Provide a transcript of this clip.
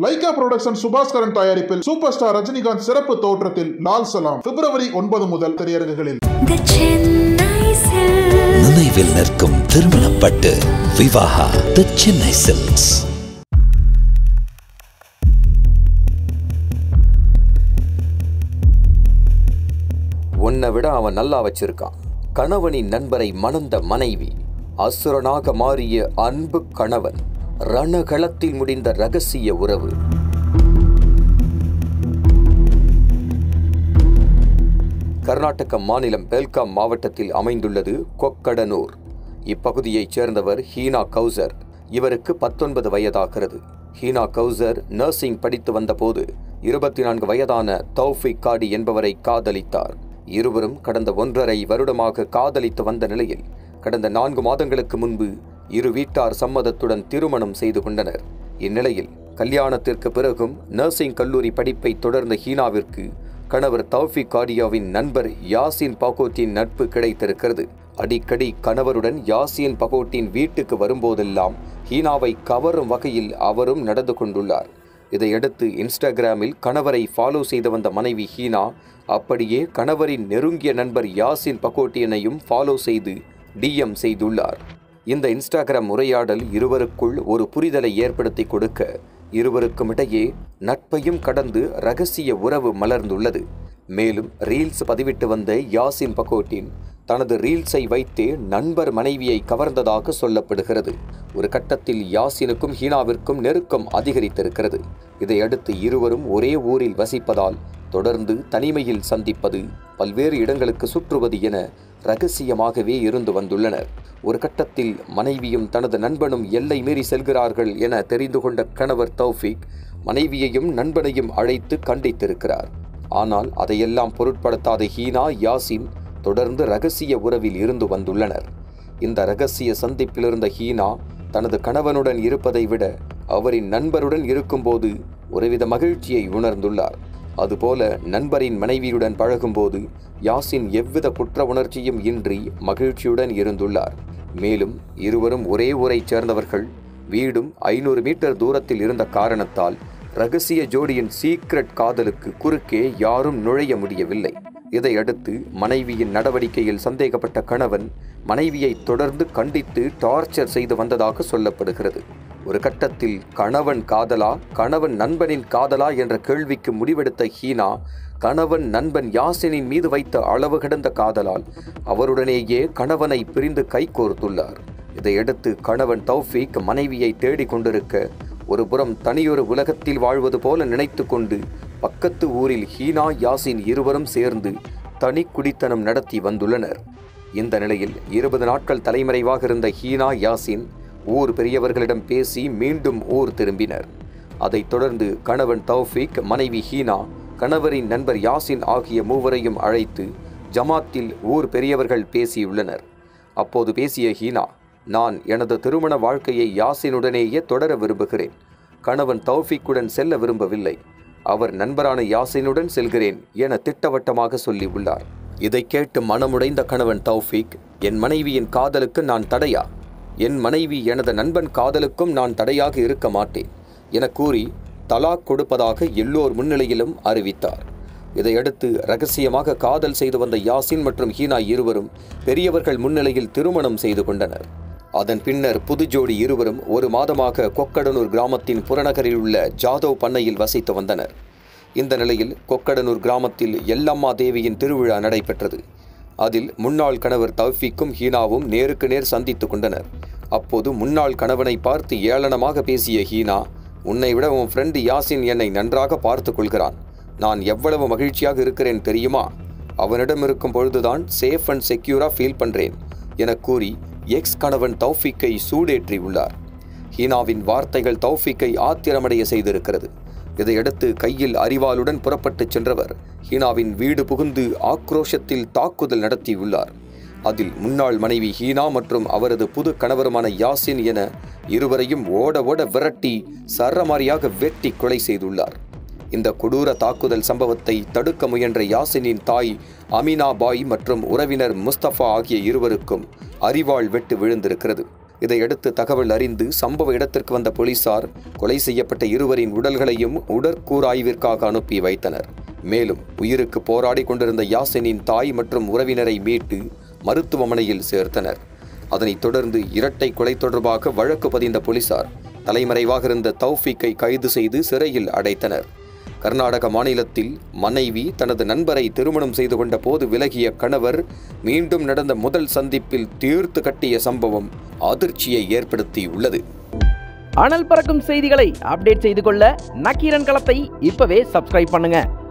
Lyca production Subaskaran தயாரிப்பில் super star Rajinikanth சிறப்பு தோற்றத்தில் லால் சலாம் February 9 முதல் திரையரங்குகளில். நினைவில் நிற்கும் திருமணப்பட்டு விவாஹா தி சென்னை சில்க்ஸ். உன்னை விட அவன் நல்லா வச்சிருக்கான். கணவனின் நண்பரை மணந்த மனைவி, அசுரனாக மாறிய அன்பு கணவன், ரணகளத்தில் முடிந்த ரகசிய உறவு. கர்நாடக மாநிலம் பெல்காம் மாவட்டத்தில் அமைந்துள்ளது கொக்கடனூர். இப்பகுதியைச் சேர்ந்தவர் ஹீனா கௌசர். இவருக்கு 19 வயதாகிறது. ஹீனா கௌசர் நர்சிங் படித்து வந்தபோது 24 வயதான தௌஃபிக் காடி என்பவரை காதலித்தார். இருவரும் கடந்த 1.5 வருடமாக காதலித்து வந்த நிலையில் கடந்த 4 மாதங்களுக்கு முன்பு இரு வீட்டார் சம்மதத்துடன் திருமணம் செய்து கொண்டனர். இந்நிலையில் கல்யாணத்திற்கு பிறகும் நர்சிங் கல்லூரி படிப்பை தொடர்ந்த ஹீனாவிற்கு கணவர் தௌஃபிக் காடியாவின் நண்பர் யாசின் பகோட்டின் நட்பு கிடைத்திருக்கிறது. அடிக்கடி கணவருடன் யாசின் பகோட்டின் வீட்டுக்கு வரும்போதெல்லாம் ஹீனாவை கவரும் வகையில் அவரும் நடந்து கொண்டுள்ளார். இதையடுத்து இன்ஸ்டாகிராமில் கணவரை ஃபாலோ செய்து வந்த மனைவி ஹீனா அப்படியே கணவரின் நெருங்கிய நண்பர் யாசின் பகோட்டியனையும் ஃபாலோ செய்து DM செய்துள்ளார். இந்த இன்ஸ்டாகிராம் உரையாடல் இருவருக்குள் ஒரு புரிதலை ஏற்படுத்தி கொடுக்க இருவருக்கும் இடையே நட்பையும் கடந்து ரகசிய உறவு மலர்ந்துள்ளது. மேலும் ரீல்ஸ் பதிவிட்டு வந்த யாசின் பகோட்டின் தனது ரீல்ஸை வைத்தே நண்பர் மனைவியை கவர்ந்ததாக சொல்லப்படுகிறது. ஒரு கட்டத்தில் யாசினுக்கும் ஹீனாவிற்கும் நெருக்கம் அதிகரித்திருக்கிறது. இதையடுத்து இருவரும் ஒரே ஊரில் வசிப்பதால் தொடர்ந்து தனிமையில் சந்திப்பது, பல்வேறு இடங்களுக்கு சுற்றுவது என ரகசியமாகவே இருந்து வந்துள்ளனர். ஒரு கட்டத்தில் மனைவியும் தனது நண்பனும் எல்லை மீறி செல்கிறார்கள் என தெரிந்து கொண்ட கணவர் தௌஃபிக் மனைவியையும் நண்பனையும் அழைத்து கண்டித்திருக்கிறார். ஆனால் அதையெல்லாம் பொருட்படுத்தாத ஹீனா, யாசின் தொடர்ந்து ரகசிய உறவில் இருந்து வந்துள்ளனர். இந்த ரகசிய சந்திப்பில் இருந்த ஹீனா தனது கணவனுடன் இருப்பதை விட அவரின் நண்பருடன் இருக்கும்போது ஒருவித மகிழ்ச்சியை உணர்ந்துள்ளார். அதுபோல நண்பரின் மனைவியுடன் பழகும்போது யாசின் எவ்வித குற்ற உணர்ச்சியும் இன்றி மகிழ்ச்சியுடன் இருந்துள்ளார். மேலும் இருவரும் ஒரே ஊரைச் சேர்ந்தவர்கள். வீடும் 500 மீட்டர் தூரத்தில் இருந்த காரணத்தால் ரகசிய ஜோடியின் சீக்ரெட் காதலுக்கு குறுக்கே யாரும் நுழைய முடியவில்லை. இதையடுத்து மனைவியின் நடவடிக்கையில் சந்தேகப்பட்ட கணவன் மனைவியை தொடர்ந்து கண்டித்து டார்ச்சர் செய்து வந்ததாக சொல்லப்படுகிறது. ஒரு கட்டத்தில் கணவன் காதலா, கணவன் நண்பனின் காதலா என்ற கேள்விக்கு முடிவெடுத்த ஹீனா கணவன் நண்பன் யாசினின் மீது வைத்த அளவு கடந்த காதலால் அவருடனேயே கணவனை பிரிந்து கைகோர்த்துள்ளார். இதையடுத்து கணவன் தௌஃபிக் மனைவியை தேடிக் கொண்டிருக்க ஒருபுறம் தனியொரு உலகத்தில் வாழ்வது போல நினைத்து கொண்டு பக்கத்து ஊரில் ஹீனா, யாசின் இருவரும் சேர்ந்து தனி குடித்தனம் நடத்தி வந்துள்ளனர். இந்த நிலையில் 20 நாட்கள் தலைமறைவாக இருந்த ஹீனா, யாசின் ஊர் பெரியவர்களிடம் பேசி மீண்டும் ஊர் திரும்பினர். அதைத் தொடர்ந்து கணவன் தௌஃபிக், மனைவி ஹீனா, கணவரின் நண்பர் யாசின் ஆகிய மூவரையும் அழைத்து ஜமாத்தில் ஊர் பெரியவர்கள் பேசியுள்ளனர். அப்போது பேசிய ஹீனா, நான் எனது திருமண வாழ்க்கையை யாசினுடனேயே தொடர விரும்புகிறேன். கணவன் தௌஃபிக்குடன் செல்ல விரும்பவில்லை. அவர் நண்பரான யாசினுடன் செல்கிறேன் என திட்டவட்டமாக சொல்லியுள்ளார். இதை கேட்டு மனமுடைந்த கணவன் தௌஃபிக், என் மனைவியின் காதலுக்கு நான் தடையா? என் மனைவி எனது நண்பன் காதலுக்கும் நான் தடையாக இருக்க மாட்டேன் என கூறி தலாக் கொடுப்பதாக எல்லோர் முன்னிலையிலும் அறிவித்தார். இதையடுத்து ரகசியமாக காதல் செய்து வந்த யாசின் மற்றும் ஹீனா இருவரும் பெரியவர்கள் முன்னிலையில் திருமணம் செய்து கொண்டனர். அதன் பின்னர் புது ஜோடி இருவரும் 1 மாதமாக கொக்கடனூர் கிராமத்தின் புறநகரில் உள்ள ஜாதவ் பண்ணையில் வசித்து வந்தனர். இந்த நிலையில் கொக்கடனூர் கிராமத்தில் எல்லம்மா தேவியின் திருவிழா நடைபெற்றது. அதில் முன்னாள் கணவர் தௌஃபிக்கும் ஹீனாவும் நேருக்கு நேர் சந்தித்து கொண்டனர். அப்போது முன்னாள் கணவனை பார்த்து ஏளனமாக பேசிய ஹீனா, உன்னை விட உன் ஃப்ரெண்டு யாசின் என்னை நன்றாக பார்த்து கொள்கிறான். நான் எவ்வளவு மகிழ்ச்சியாக இருக்கிறேன் தெரியுமா? அவனிடம் இருக்கும் பொழுதுதான் சேஃப் அண்ட் செக்யூராக ஃபீல் பண்ணுறேன் என கூறி எக்ஸ் கணவன் தௌஃபிக்கை சூடேற்றி உள்ளார். ஹீனாவின் வார்த்தைகள் தௌஃபிக்கை ஆத்திரமடைய செய்திருக்கிறது. இதையடுத்து கையில் அரிவாளுடன் புறப்பட்டு சென்றவர் ஹீனாவின் வீடு புகுந்து ஆக்ரோஷத்தில் தாக்குதல் நடத்தியுள்ளார். அதில் முன்னாள் மனைவி ஹீனா மற்றும் அவரது புது கணவருமான யாசின் என இருவரையும் ஓட ஓட விரட்டி சரமாரியாக வெட்டி கொலை செய்துள்ளார். இந்த கொடூர தாக்குதல் சம்பவத்தை தடுக்க முயன்ற யாசினின் தாய் அமீனா பாய் மற்றும் உறவினர் முஸ்தபா ஆகிய இருவருக்கும் அரிவாள் வெட்டு விழுந்திருக்கிறது. இதையடுத்து தகவல் அறிந்து சம்பவ இடத்திற்கு வந்த போலீசார் கொலை செய்யப்பட்ட இருவரின் உடல்களையும் உடற்கூறாய்விற்காக அனுப்பி வைத்தனர். மேலும் உயிருக்கு போராடி கொண்டிருந்த யாசினின் தாய் மற்றும் உறவினரை மீட்டு மருத்துவமனையில் சேர்த்தனர். அதனைத் தொடர்ந்து இரட்டை கொலை தொடர்பாக வழக்கு பதிந்த போலீசார் தலைமறைவாக இருந்த தௌஃபீக்கை கைது செய்து சிறையில் அடைத்தனர். கர்நாடக மாநிலத்தில் மனைவி தனது நண்பரை திருமணம் செய்து கொண்ட போது விலகிய கணவர் மீண்டும் நடந்த முதல் சந்திப்பில் தீர்த்து கட்டிய சம்பவம் அதிர்ச்சியை ஏற்படுத்தியுள்ளது. அனல் பறக்கும் செய்திகளை அப்டேட் செய்து கொள்ள நக்கீரன் களத்தை இப்பவே சப்ஸ்கிரைப் பண்ணுங்க.